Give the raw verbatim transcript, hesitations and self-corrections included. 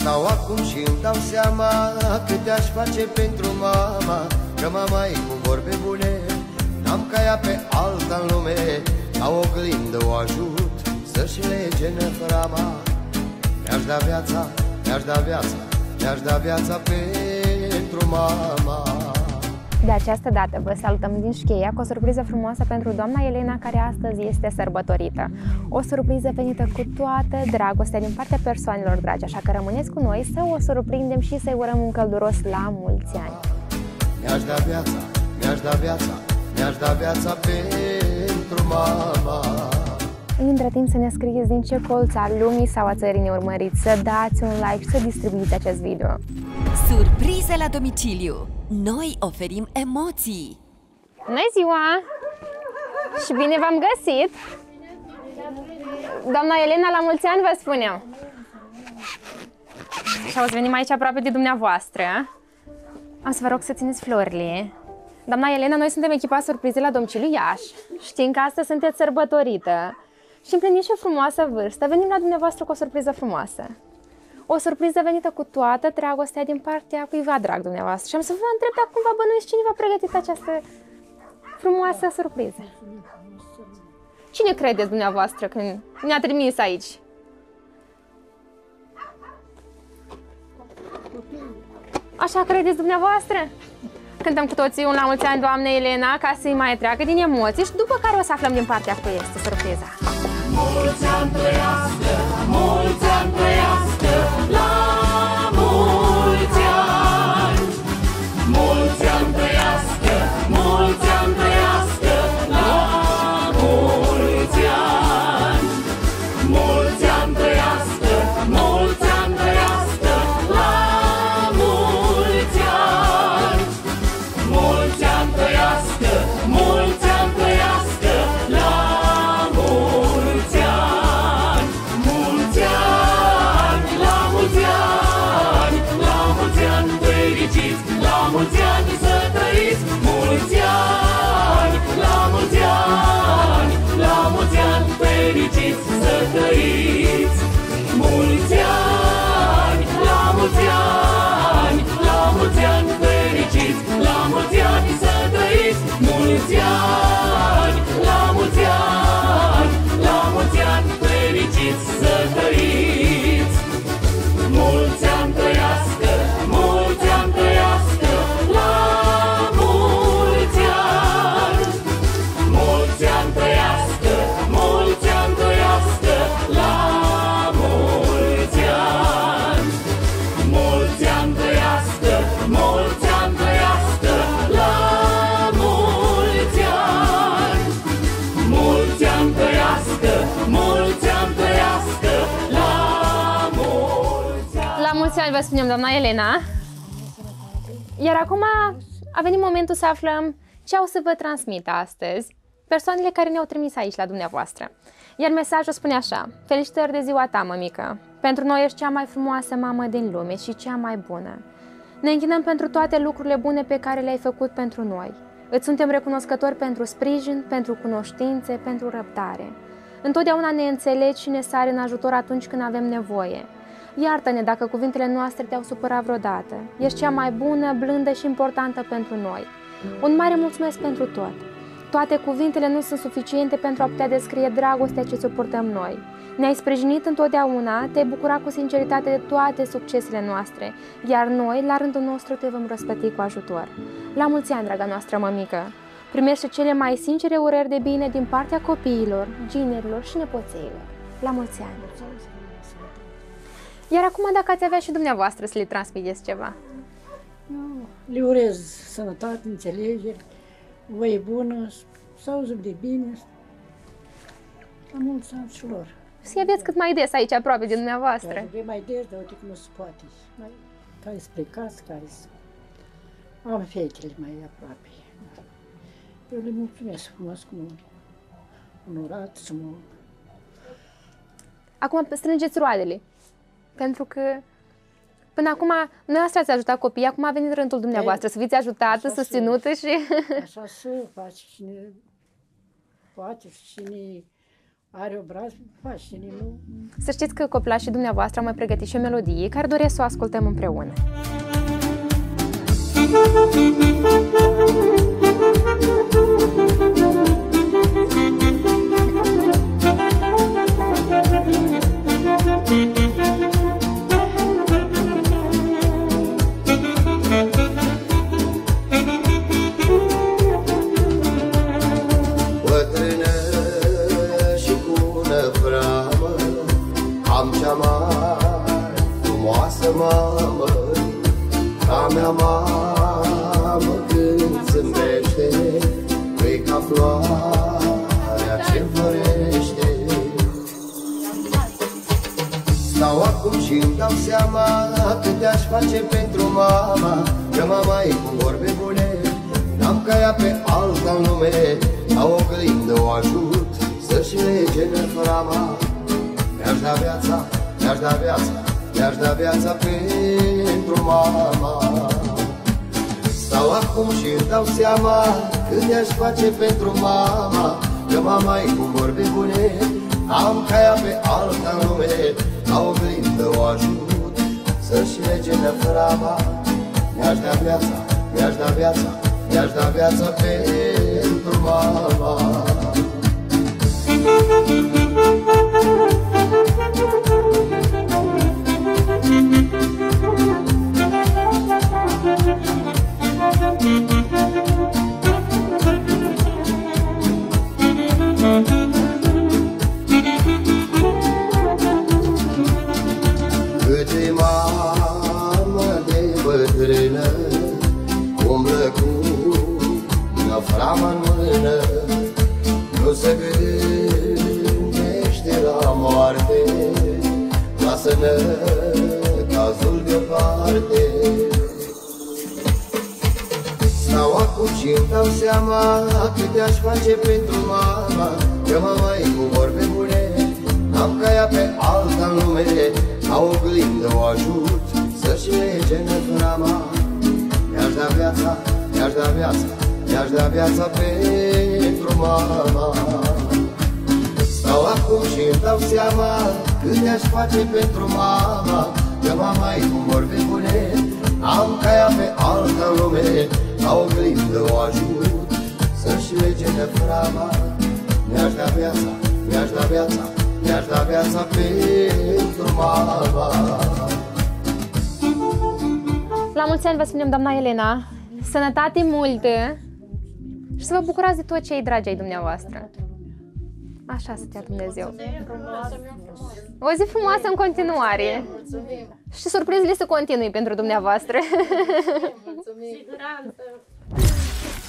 Stau acum și îmi dau seama câte aș face pentru mama, că mama e cu vorbe bune, n-am ca ea pe alta în lume. La oglindă o ajut să-și lege năframa. Mi-aș da viața, mi-aș da viața, mi-aș da viața pentru mama. De această dată vă salutăm din Șcheia cu o surpriză frumoasă pentru doamna Elena, care astăzi este sărbătorită. O surpriză venită cu toată dragostea din partea persoanelor dragi, așa că rămâneți cu noi să o surprindem și să-i urăm un călduros la mulți ani. Mi-aș da viața, mi-aș da viața, mi-aș da viața pentru mama. Între timp să ne scrieți din ce colț al lumii sau a țării ne urmăriți, să dați un like și să distribuiți acest video. Surprize la domiciliu! Noi oferim emoții! Bună ziua! Și bine v-am găsit! Doamna Elena, la mulți ani vă spunem! Și o să venim aici aproape de dumneavoastră. Am să vă rog să țineți florile. Doamna Elena, noi suntem echipa Surprize la domiciliu Iași. Știm că astăzi sunteți sărbătorită și împliniți și o frumoasă vârstă. Venim la dumneavoastră cu o surpriză frumoasă. O surpriză venită cu toată dragostea din partea cuiva drag dumneavoastră. Și am să vă întreb dacă cumva bănuiți cine v-a pregătit această frumoasă surpriză. Cine credeți dumneavoastră când ne-a trimis aici? Așa credeți dumneavoastră? Cântăm cu toții un la mulți ani, doamne Elena, ca să-i mai treacă din emoții și după care o să aflăm din partea cui este surpriza. Mulți ani trăiască, mulți ani trăiască, la mulți ani. Mulți ani trăiască, mulți ani trăiască, la mulți ani. Mulți ani trăiască, mulți ani trăiască, la mulți ani. Mulți ani trăiască, mulți ani trăiască, la mulți ani. Mulți ani, la mulți ani, la mulți ani fericiți, la mulți ani să trăiți. Mulți ani, la mulți ani, la mulți ani fericiți să trăiți. Mulți ani, la mulți ani, la mulți ani fericiți, la mulți ani să trăiți. Mulți ani, la mulți ani, la mulți ani fericiți să trăiți. Mulți ani trăiască, mulți ani trăiască, la mulți ani. Mulți ani trăiască, mulți ani trăiască, la mulți ani. Mulți ani trăiască, mulți ani trăiască, la mulți ani. Mulți ani trăiască, mulți ani trăiască, la mulți ani. La mulți ani vă spunem, doamna Elena. Iar acum a venit momentul să aflăm ce au să vă transmită astăzi persoanele care ne-au trimis aici la dumneavoastră. Iar mesajul spune așa: felicitări de ziua ta, mămică! Pentru noi ești cea mai frumoasă mamă din lume și cea mai bună. Ne închinăm pentru toate lucrurile bune pe care le-ai făcut pentru noi. Îți suntem recunoscători pentru sprijin, pentru cunoștințe, pentru răbdare. Întotdeauna ne înțelegi și ne sari în ajutor atunci când avem nevoie. Iartă-ne dacă cuvintele noastre te-au supărat vreodată. Ești cea mai bună, blândă și importantă pentru noi. Un mare mulțumesc pentru tot. Toate cuvintele nu sunt suficiente pentru a putea descrie dragostea ce ți-o purtăm noi. Ne-ai sprijinit întotdeauna, te-ai bucurat cu sinceritate de toate succesele noastre, iar noi, la rândul nostru, te vom răsplăti cu ajutor. La mulți ani, draga noastră mămică! Primește cele mai sincere urări de bine din partea copiilor, ginerilor și nepoțeilor. La mulți ani! Iar acum, dacă ați avea și dumneavoastră să le transmiteți ceva? Le urez sănătate, înțelegere, voie bună, să auzim de bine, la mulți ani și lor. Să aveți cât mai des aici, aproape de dumneavoastră. Care mai des, dar uite cum nu se poate. Mai, care spre casă, care să... Am fetele mai aproape. Eu le mulțumesc frumos cum onorat și mult. Acum strângeți roadele, pentru că până acum dumneavoastră ați ajutat copiii, acum a venit rândul dumneavoastră, să fiți ajutată, susținută și... Așa să face cine poate și cine are obraz, face, nu? Să știți că copilașii dumneavoastră au mai pregătit și o melodie care doresc să o ascultăm împreună. Mamă, a mea mamă, când zâmbește, e ca floarea ce înflorește. Stau acum și-mi dau seama câte aș face pentru mama, că mama e cu vorbe bune, n-am ca ea pe alta în lume, la oglindă o ajut să-și lege năframa. Mi-aș da viața, mi-aș da viața, mi-aș da viața pentru mama. Stau acum și-mi dau seama cât aș face pentru mama, că mama e cu vorbe bune, am ca ea pe alta în lume, la oglindă o ajut să-și lege năframa. Mi-aș da viața, mi-aș da viața, mi-aș da viața pentru mama. Câte mamă de bătrână umblă cu năframa în mână, nu se gândește la moarte, lasă-nă cazul deoparte. Stau acum și-mi dau seama câte aș face pentru mama, că mama e cu vorbe bune, am ca ea pe alta în lume, la oglindă o ajut să-și lege năframa. Mi-aș da viața, mi-aș da viața, mi-aș da viața pentru mama. Stau acum și-mi dau seama câte aș face pentru mama, că mama e cu vorbe bune, am ca ea pe alta în lume, la oglindă o ajut să-și lege năframa. Mi-aș da viața, mi-aș da viața, mi-aș da viața pentru mama. La mulți ani vă spunem, doamna Elena, sănătate multă și să vă bucurați de tot ce e dragi ai dumneavoastră. Așa să te ia Dumnezeu. O zi frumoasă în continuare. Și surprizele să continui pentru dumneavoastră. Siguranță.